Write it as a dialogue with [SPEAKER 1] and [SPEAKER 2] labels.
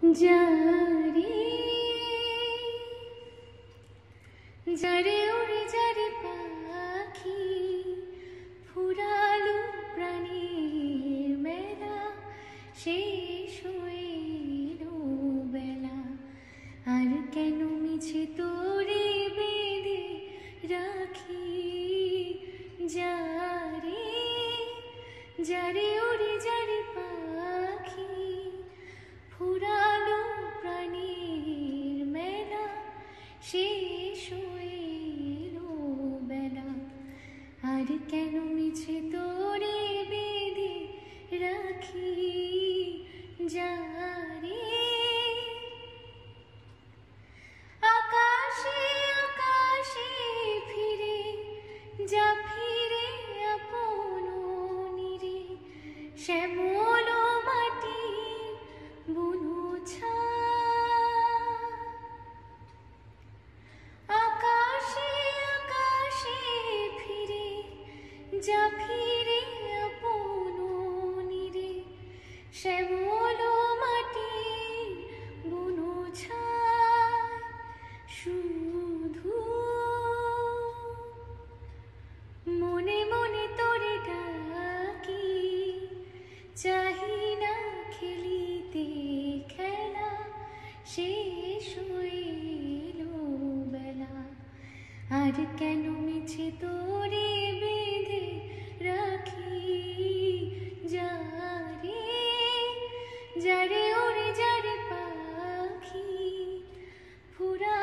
[SPEAKER 1] যারে যারে উড়ে যারে পাখি ফুরালো প্রাণীর মেলা শেষ হয়ে এলো বেলা আর কেন মিছে তোরে বেঁধে রাখি যারে যারে উড়ে যারে পাখি ফুরালো প্রাণীর মেলা শেষ হয়ে এলো বেলা আর কেন মিছে তোরে বেঁধে রাখি যারে আকাশে আকাশে ফিরে যা ফিরে আপন নিরে শ্যামল মাটি বুনো আকাশে আকাশে ফিরে যা ফিরে আপন নিরে শ্যামল মাটি বুনো শুধু মনে মনে তোরে ডাকি চাহি না খেলিতে খেলা শেষ হয়ে এলো বেলা আর কেন মিছে তোরে বেঁধে রাখি যারে যারে ওরে যারে পাখি ফুরা